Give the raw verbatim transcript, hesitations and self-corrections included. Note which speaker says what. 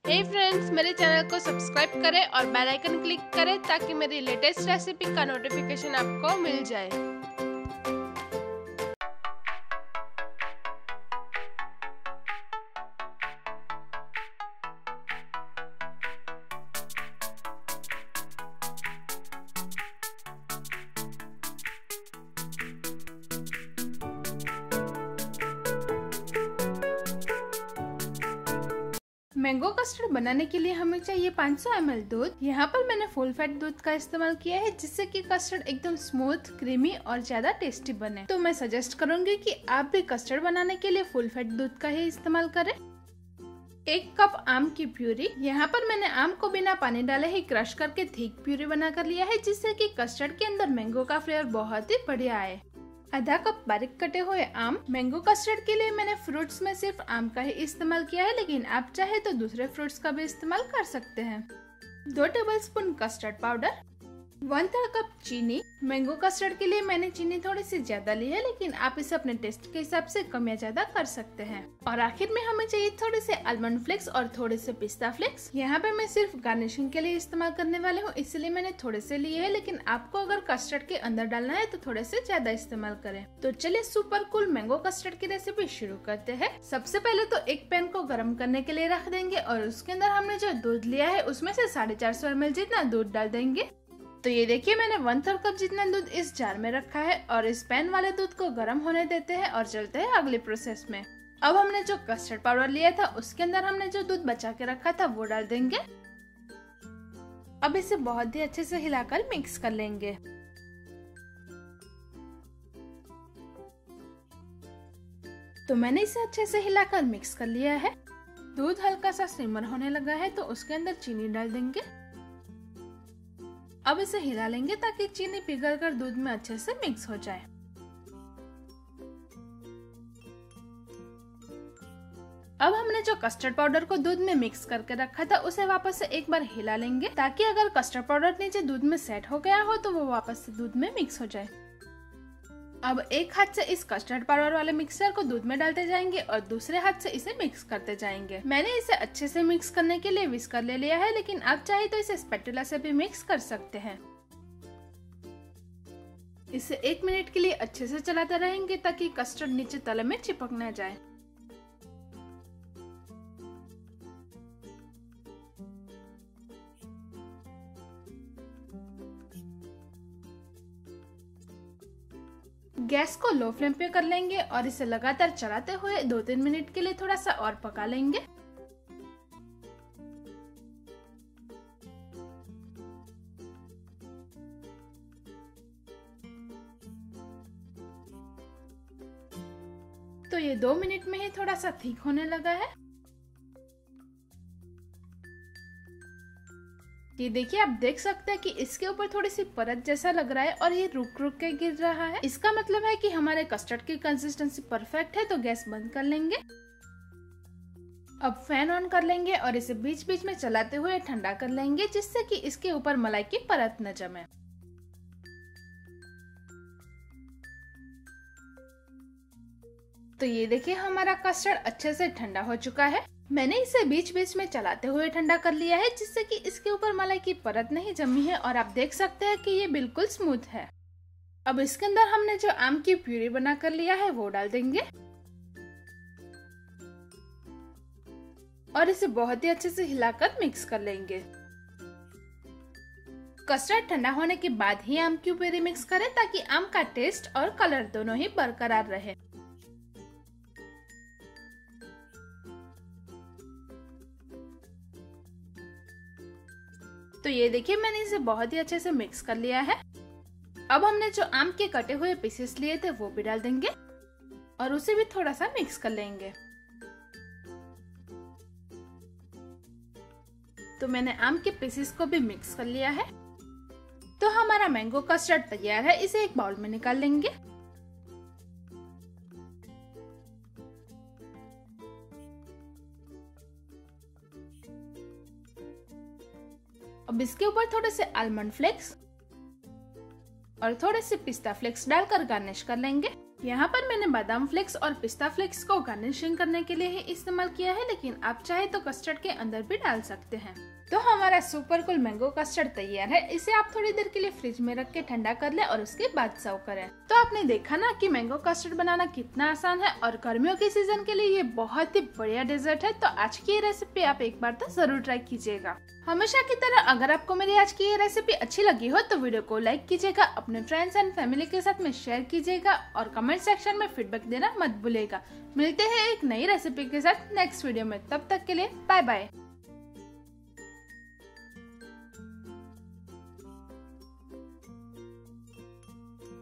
Speaker 1: हे friends, मेरे channel को subscribe करें और बेल आइकन क्लिक करें ताकि मेरी लेटेस्ट रेसिपी का नोटिफिकेशन आपको मिल जाए। मैंगो कस्टर्ड बनाने के लिए हमें चाहिए पाँच सौ एम एल दूध। यहाँ पर मैंने फुल फैट दूध का इस्तेमाल किया है जिससे कि कस्टर्ड एकदम स्मूथ, क्रीमी और ज्यादा टेस्टी बने। तो मैं सजेस्ट करूंगी कि आप भी कस्टर्ड बनाने के लिए फुल फैट दूध का ही इस्तेमाल करें। एक कप आम की प्यूरी। यहाँ पर मैंने आम को बिना पानी डाले ही क्रश करके थिक प्यूरी बना कर लिया है जिससे कि कस्टर्ड के अंदर मैंगो का फ्लेवर बहुत ही बढ़िया आए। आधा कप बारीक कटे हुए आम। मैंगो कस्टर्ड के लिए मैंने फ्रूट्स में सिर्फ आम का ही इस्तेमाल किया है, लेकिन आप चाहे तो दूसरे फ्रूट्स का भी इस्तेमाल कर सकते हैं। दो tablespoon custard powder, one third cup चीनी। मैंगो कस्टर्ड के लिए मैंने चीनी थोड़ी सी ज्यादा ली है, लेकिन आप इसे अपने टेस्ट के हिसाब से कम या ज्यादा कर सकते हैं। और आखिर में हमें चाहिए थोड़े से आलमंड फ्लेक्स और थोड़े से पिस्ता फ्लेक्स। यहाँ पे मैं सिर्फ गार्निशिंग के लिए इस्तेमाल करने वाले हूँ, इसलिए मैंने थोड़े से लिए है, लेकिन आपको अगर कस्टर्ड के अंदर डालना है तो थोड़े से ज्यादा इस्तेमाल करें। तो चलिए सुपर कूल मैंगो कस्टर्ड की रेसिपी शुरू करते हैं। सबसे पहले तो एक पैन को गर्म करने के लिए रख देंगे और उसके अंदर हमने जो दूध लिया है उसमें से साढ़े चार सौ एम एल जितना दूध डाल देंगे। तो ये देखिए, मैंने वन थर्ड कप जितना दूध इस जार में रखा है और इस पैन वाले दूध को गर्म होने देते हैं और चलते हैं अगले प्रोसेस में। अब हमने जो कस्टर्ड पाउडर लिया था उसके अंदर हमने जो दूध बचा के रखा था वो डाल देंगे। अब इसे बहुत ही अच्छे से हिलाकर मिक्स कर लेंगे। तो मैंने इसे अच्छे से हिलाकर मिक्स कर लिया है। दूध हल्का सा सिमर होने लगा है तो उसके अंदर चीनी डाल देंगे। अब इसे हिला लेंगे ताकि चीनी पिघलकर दूध में अच्छे से मिक्स हो जाए। अब हमने जो कस्टर्ड पाउडर को दूध में मिक्स करके रखा था उसे वापस से एक बार हिला लेंगे ताकि अगर कस्टर्ड पाउडर नीचे दूध में सेट हो गया हो तो वो वापस से दूध में मिक्स हो जाए। अब एक हाथ से इस कस्टर्ड पाउडर वाले मिक्सचर को दूध में डालते जाएंगे और दूसरे हाथ से इसे मिक्स करते जाएंगे। मैंने इसे अच्छे से मिक्स करने के लिए विस्कर ले लिया है, लेकिन आप चाहे तो इसे स्पैटुला से भी मिक्स कर सकते हैं। इसे एक मिनट के लिए अच्छे से चलाते रहेंगे ताकि कस्टर्ड नीचे तले में चिपक न जाए। गैस को लो फ्लेम पे कर लेंगे और इसे लगातार चलाते हुए दो तीन मिनट के लिए थोड़ा सा और पका लेंगे। तो ये दो मिनट में ही थोड़ा सा ठीक होने लगा है। ये देखिए, आप देख सकते हैं कि इसके ऊपर थोड़ी सी परत जैसा लग रहा है और ये रुक रुक के गिर रहा है। इसका मतलब है कि हमारे कस्टर्ड की कंसिस्टेंसी परफेक्ट है। तो गैस बंद कर लेंगे। अब फैन ऑन कर लेंगे और इसे बीच बीच में चलाते हुए ठंडा कर लेंगे जिससे कि इसके ऊपर मलाई की परत न जमे। तो ये देखिए, हमारा कस्टर्ड अच्छे से ठंडा हो चुका है। मैंने इसे बीच बीच में चलाते हुए ठंडा कर लिया है जिससे कि इसके ऊपर मलाई की परत नहीं जमी है और आप देख सकते हैं कि ये बिल्कुल स्मूथ है। अब इसके अंदर हमने जो आम की प्यूरी बना कर लिया है वो डाल देंगे और इसे बहुत ही अच्छे से हिलाकर मिक्स कर लेंगे। कस्टर्ड ठंडा होने के बाद ही आम की प्यूरी मिक्स करें ताकि आम का टेस्ट और कलर दोनों ही बरकरार रहे। तो ये देखिए, मैंने इसे बहुत ही अच्छे से मिक्स कर लिया है। अब हमने जो आम के कटे हुए पीसेस लिए थे वो भी डाल देंगे और उसे भी थोड़ा सा मिक्स कर लेंगे। तो मैंने आम के पीसेस को भी मिक्स कर लिया है। तो हमारा मैंगो कस्टर्ड तैयार है। इसे एक बाउल में निकाल लेंगे। अब इसके ऊपर थोड़े से आलमंड फ्लेक्स और थोड़े से पिस्ता फ्लेक्स डालकर गार्निश कर लेंगे। यहाँ पर मैंने बादाम फ्लेक्स और पिस्ता फ्लेक्स को गार्निशिंग करने के लिए ही इस्तेमाल किया है, लेकिन आप चाहे तो कस्टर्ड के अंदर भी डाल सकते हैं। तो हमारा सुपर कूल मैंगो कस्टर्ड तैयार है। इसे आप थोड़ी देर के लिए फ्रिज में रख के ठंडा कर ले और उसके बाद सर्व करें। तो आपने देखा ना कि मैंगो कस्टर्ड बनाना कितना आसान है और गर्मियों के सीजन के लिए ये बहुत ही बढ़िया डेजर्ट है। तो आज की ये रेसिपी आप एक बार तो जरूर ट्राई कीजिएगा। हमेशा की तरह अगर आपको मेरी आज की ये रेसिपी अच्छी लगी हो तो वीडियो को लाइक कीजिएगा, अपने फ्रेंड्स एंड फैमिली के साथ में शेयर कीजिएगा और कमेंट सेक्शन में फीडबैक देना मत भूलिएगा। मिलते हैं एक नई रेसिपी के साथ नेक्स्ट वीडियो में, तब तक के लिए बाय बाय।